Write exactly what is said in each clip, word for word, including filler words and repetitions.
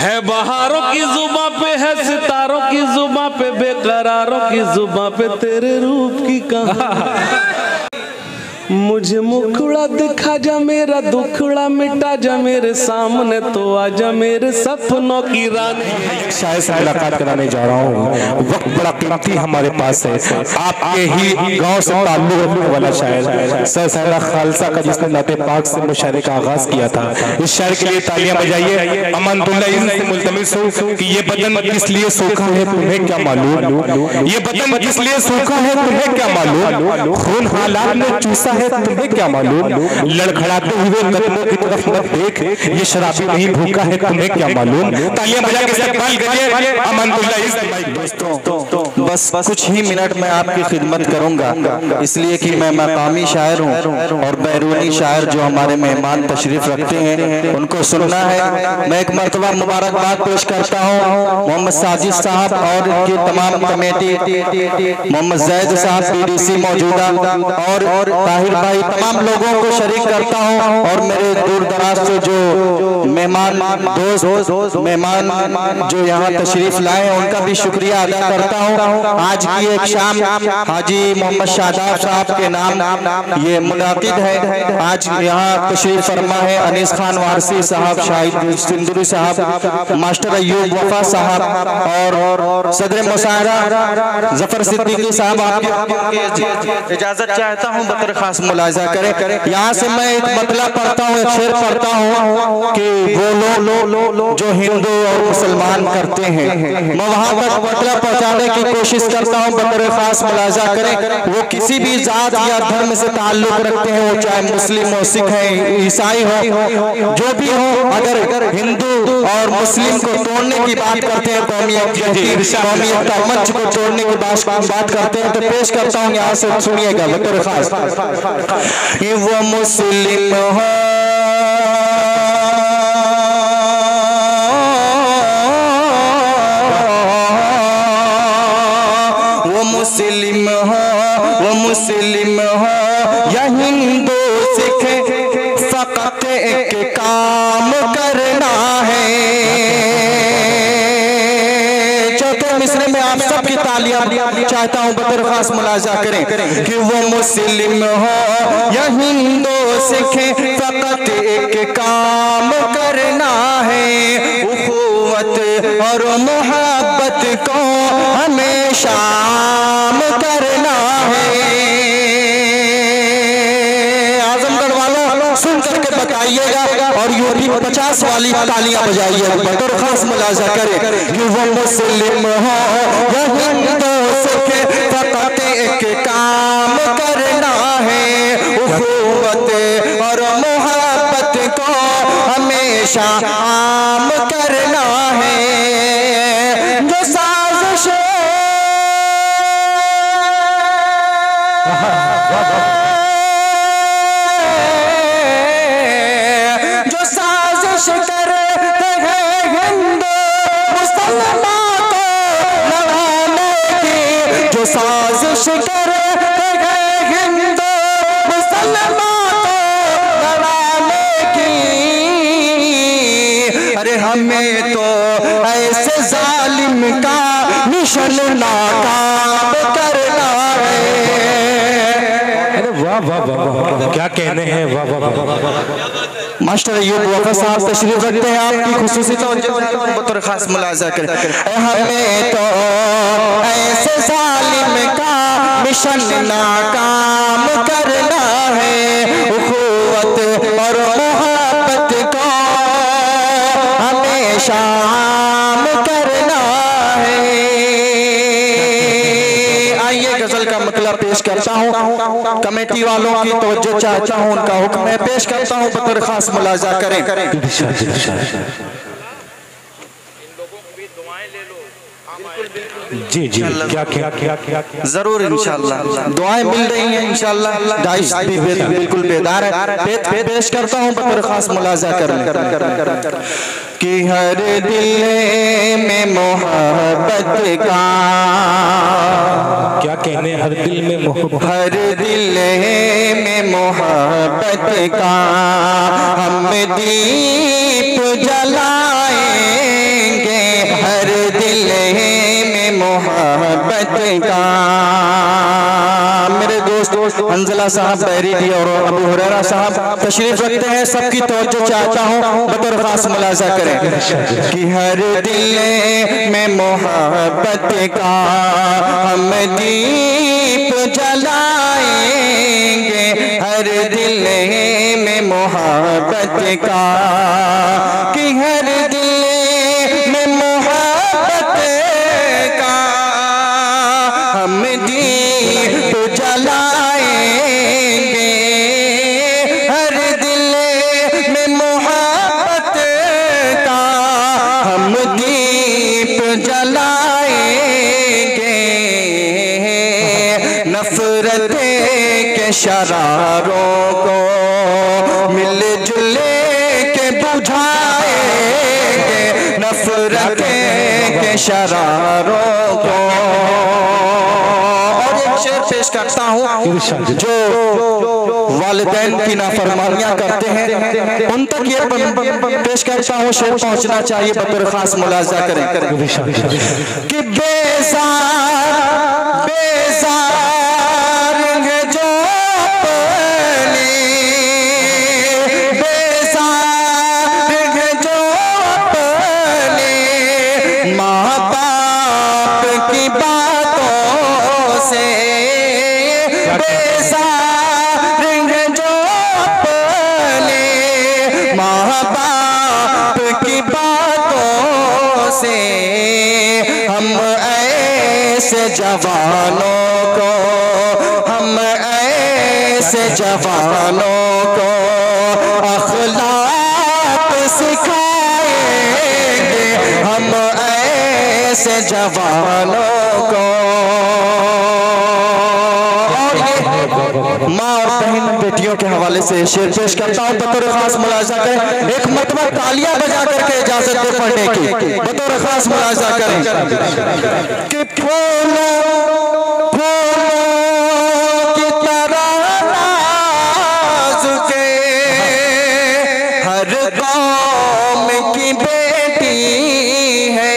है बहारों की जुबां पे, है सितारों की जुबां पे, बेकरारों की जुबां पे तेरे रूप की कहानी। मुझे मुखड़ा दिखा जा, मेरा दुखड़ा मिटा जा, मेरे सामने तो आजा मेरे सपनों की रानी। शायर से मुलाकात कराने जा रहा हूँ, वक्त बड़ा कीमती हमारे पास है। आपके ही गांव से ताल्लुक रखने वाला शायर सर सहरा खालसा का, जिसने नाते पाक से मुशायरे का आगाज किया था। इस शायर के लिए तालियां बजाइए। अमानतुल्लाह इनसे मुल्तमिस हूँ कि ये बदन किस लिए सूखा है तुम्हें क्या मालूम, ये बदन किस लिए सूखा है तुम्हें क्या मालूम, खून हालात में चूसा है तुम्हें क्या मालूम, लड़खड़ाते हुए कदमों की तरफ मत देख, ये शराबी नहीं भूखा है तुम्हें क्या मालूम। तालियां बजा के इस्तकबाल करिए अमानतुल्लाह इस दोस्तों। बस कुछ ही मिनट में आपकी खिदमत करूंगा, इसलिए कि मैं मकामी शायर हूं और बैरूनी शायर जो हमारे मेहमान तशरीफ रखते हैं उनको सुनना है। मैं एक मरतबा मुबारकबाद पेश करता हूं मोहम्मद साजिद साहब और इनकी तमाम कमेटी, मोहम्मद जैद साहब पीडीसी मौजूदा और ताहिर भाई, तमाम लोगों को शरीक करता हूं और मेरे दूर दराज से जो मेहमान दोस्त मेहमान जो यहाँ तशरीफ लाए हैं उनका भी शुक्रिया अदा करता हूँ। आज की एक शाम हाजी मोहम्मद शादाब साहब के नाम ये मुनाकिद है। आज यहाँ तशरीफ फरमा है अनीस खान वारसी साहब, शाहिद सिंदूरी साहब, मास्टर अयूब वफा साहब और सदर मुशायरा जफर सिद्दीकी साहब। आपकी इजाजत चाहता हूँ बतर खास मुलाजा करें। यहाँ से मैं एक मतला पढ़ता हूँ, एक शेर पढ़ता हूँ कि वो लोग जो हिंदू और मुसलमान करते हैं, मैं वहाँ तक मतला पहुँचाने की कोशिश करता हूँ, बतर खास मुलाजा करें। वो किसी भी जात या धर्म से ताल्लुक रखते हैं, वो चाहे मुस्लिम हो, सिख है, ईसाई हो, जो भी हो, अगर हिंदू और मुस्लिम को तोड़ने की बात करते हैं, कौमियत कौमियत का मंच को तोड़ने की बात करते हैं, तो पेश करता हूँ यहाँ से सुनिएगा बतर खास। वो मुस्लिम हो मुस्लिम हो, वो मुस्लिम हो या हिंदू सिख, फकत एक काम करना है। चौथे मिसरे में आप सबकी तालियां चाहता हूं बतर खास मुलाजा करें कि वो मुस्लिम हो या हिंदू सिख, फकत एक काम करना है। उखुवत और मोहब्बत को हमेशा करना है। आजमगढ़ वालों सुन करके बताइएगा और यूपी पचास वाली तालियां बजाइए, बतर खास मुलाजा करें कि वो मुस्लिम हो या हिंदू सिख, फकत एक काम करना है। उखुवत और मोहब्बत को हमेशा आम करना है। जो साजिश जो साजिश करते हैं हिंदू मुसलमान को लड़ाने की, जो साजिश करते हैं हिंदू मुसलमान को लड़ाने की, अरे हमें तो ऐसे जालिम का मिशन नाकाम करना है। वाह वाह वाह, क्या कहने हैं, वाह वाह वाह। मास्टर अयूब वफा साहब तशरीफ रखते हैं, आपकी खुसूसी तवज्जो बतर खास मुलाजा करें। हमें तो ऐसे जालिम का मिशन नाकाम करना है। उखुवत और मोहब्बत को हमेशा आम करना है। आइए गजल का मतलब पेश करता हूँ, कमेटी वालों की तवज्जो चाहता हूँ, उनका हुक्म है, पेश करता हूँ बतर खास मुलाजा करें। जी जी क्या क्या क्या क्या जरूर इंशाल्लाह दुआएं मिल रही हैं इंशाल्लाह। दाइश भी बिल्कुल बेदार है, पेश करता हूँ बतर खास मुलाजा करें कि हर दिल में मोहब्बत का, क्या कहने, हर दिल में मोहब्बत, हर दिल में मोहब्बत का हम दीप जलाए का। मेरे दोस्त हंजला साहब बैरी और अबू हुरैरा साहब तशरीफ रखते हैं, सबकी तवज्जो चाहता हूँ, बतौर खास मुलाजा करें कि हर दिल में मोहब्बत का हम दीप जलाएंगे, हर दिल में मोहब्बत का, कि हर दिल में मोहब्बत का हम दीप जलाएंगे, हर दिल में मोहब्बत का हम दीप जलाएंगे। नफरत के शरारों को मिलजुल के बुझाएंगे, नफरत के शरारों को। और एक शेर पेश करता हूँ, जो वालिदैन की नाफरमानियां करते हैं उन तक ये पेश करता हूँ, शेर पहुंचना चाहिए, बतौर खास मुलाजा करें कि बेजार बेजार है जो अपने, बेजार है जो अपने माँ बाप की बातों से, बेजार है जो अपने माँ बाप की बातों से। हम ऐसे जवानों को, हम ऐसे जवानों को अखलाक सिखाएंगे, हम ऐसे जवानों को। और ये माँ और बहन बेटियों के हवाले से शेर पेश करता हूँ, बतौर खास मुलाजा करें, एक मरतबा तालियां बजा करके इजाजत दे पढ़ने की, बतौर खास मुलाजा करें कि फूलों फूलों की तरह नाज़ुके हर कौम की बेटी है,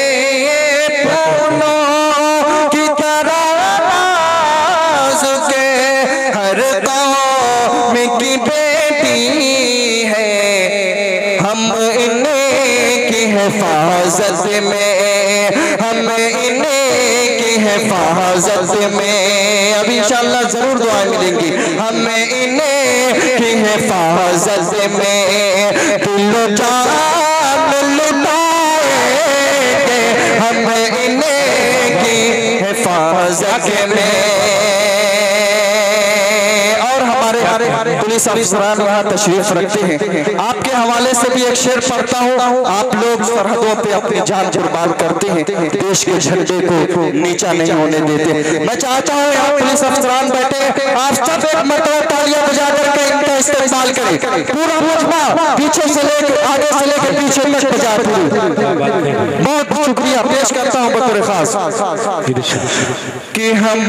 फूलों की तरह नाज़ुके हर कौम की बेटी है। हम इनकी हिफाजत में, हम इनकी हिफाजत में, अभी इंशाअल्लाह जरूर दुआएं मिलेंगी, हम इनकी हिफाजत में दिलो जान लुटाएंगे, हम इनकी हिफाजत में। और हमारे पुलिस अफसरान वहाँ तशरीफ रखते हैं, आपके हवाले से भी एक शेर पढ़ता हूँ। आप लोग सरहदों पे अपनी जान कुर्बान करते हैं, देश के झंडे को नीचा नहीं होने देते। मैं चाहता हूँ यहाँ पुलिस अफसरान बैठे, आप सब एक मरतबा तालियां बजा करके इनका इस्तेमाल करें, पूरा मुजमा पीछे से लेकर आगे से लेकर पीछे तक बजा। बहुत बहुत शुक्रिया पेश करता हूँ बतौर खास कि हम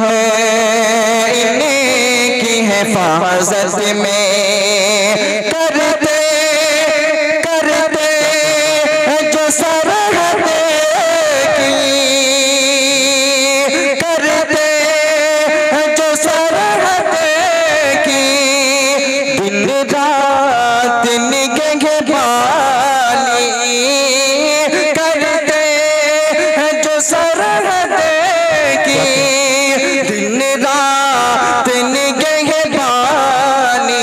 इनकी हिफाजत में करते करते जो सरहदे की, करते जो सरहदे की, दिन रात निगहबानी, करते जो सरहदे की, दिन रात निगहबानी।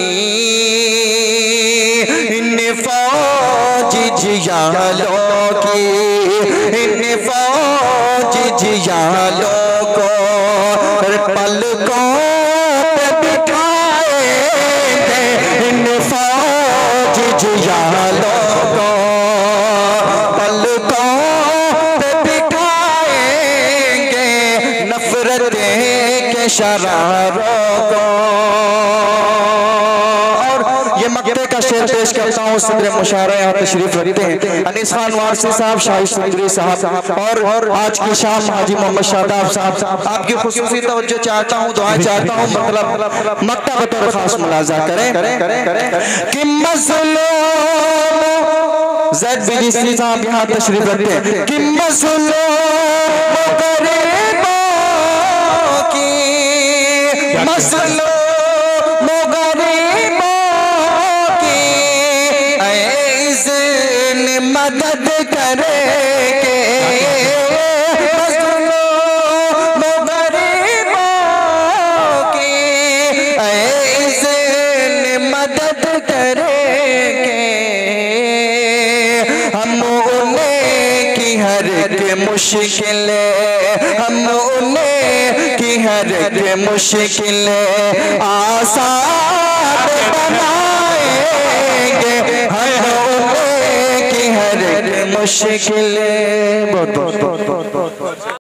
इन फौज जियालों की, इन फौज जियालों को पलकों पे बिठाएंगे, इन फौज जियालों को पलकों पे बिठाएंगे, नफरत के शरारों को। और ये मक्ते का शेर पेश करता हूँ, सदर मुशायरा यहाँ तशरीफ रखते हैं अनीस खान वारसी साहब, शाहिद सुंदरी साहब और आज की शाम हाजी मोहम्मद शादाब साहब। आपकी खुसूसी तवज्जो चाहता हूँ, दुआ चाहता हूँ, मतलब मक्ता बतौर खास मुलाजा करें कि मज़लूम ज़ैद बिलिस्ती साहब यहाँ तशरीफ रखते हैं कि मज़लूम मज़लूम गरीबों की ऐज़न मदद करेंगे, मज़लूम गरीबों की ऐज़न मदद करेंगे। हम उन्हें की हर एक मुश्किल, हम उन्हें की हर एक मुश्किल आसान बनाएंगे, हम उन्हें की हर एक मुश्किल। बहुत बहुत बहुत बहुत